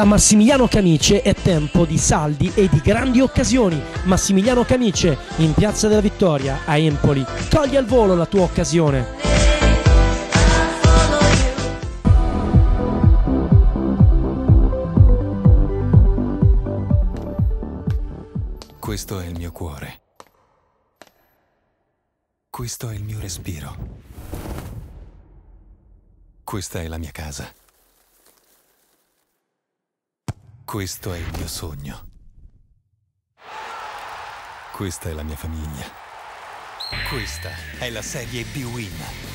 Da Massimiliano Camice è tempo di saldi e di grandi occasioni. Massimiliano Camice, in Piazza della Vittoria, a Empoli. Cogli al volo la tua occasione. Questo è il mio cuore. Questo è il mio respiro. Questa è la mia casa. Questo è il mio sogno. Questa è la mia famiglia. Questa è la Serie B-Win.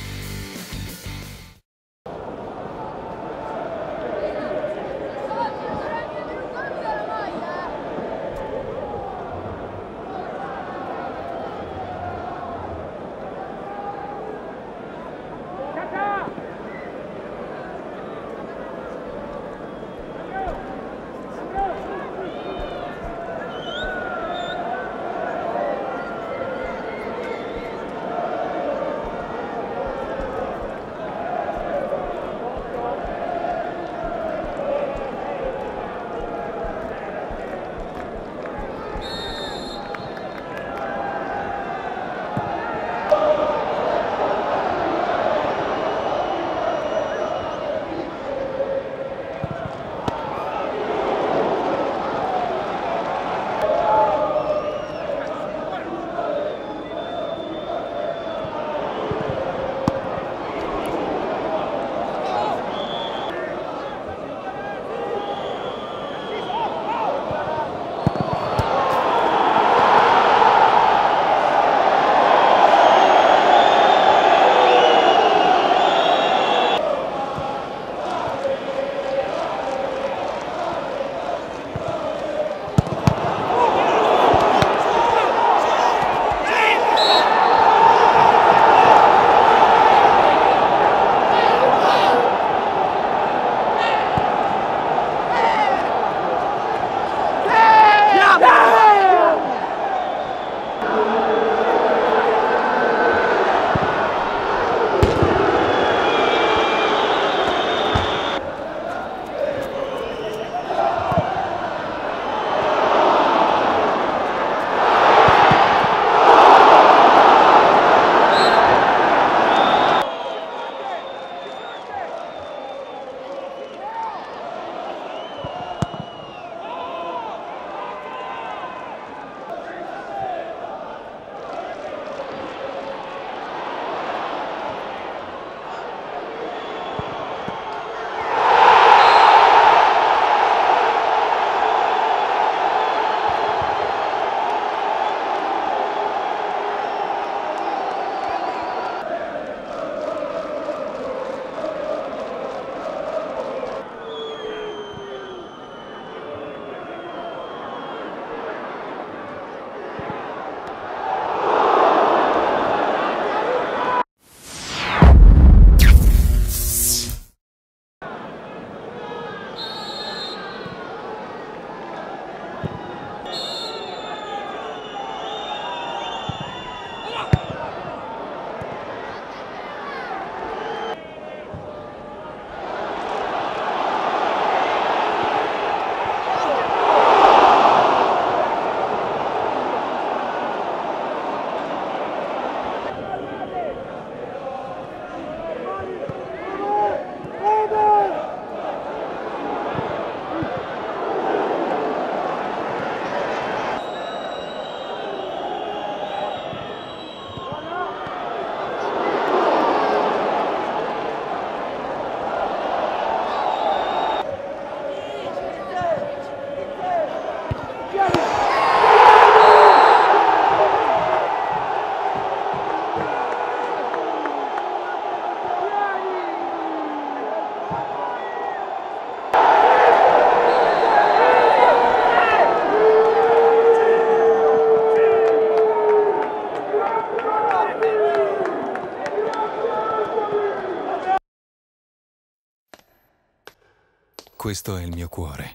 Questo è il mio cuore.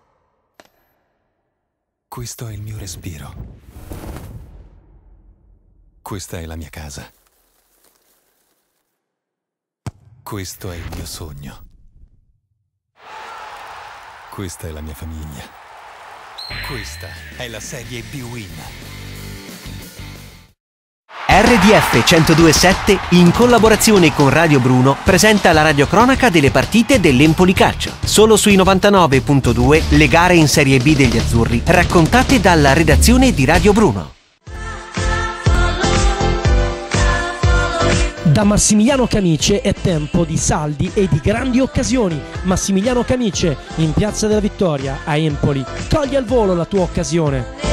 Questo è il mio respiro. Questa è la mia casa. Questo è il mio sogno. Questa è la mia famiglia. Questa è la Serie B-Win. RDF 102.7, in collaborazione con Radio Bruno, presenta la radiocronaca delle partite dell'Empoli Calcio. Solo sui 99.2 le gare in Serie B degli azzurri, raccontate dalla redazione di Radio Bruno. Da Massimiliano Camice è tempo di saldi e di grandi occasioni. Massimiliano Camice, in Piazza della Vittoria, a Empoli. Cogli al volo la tua occasione.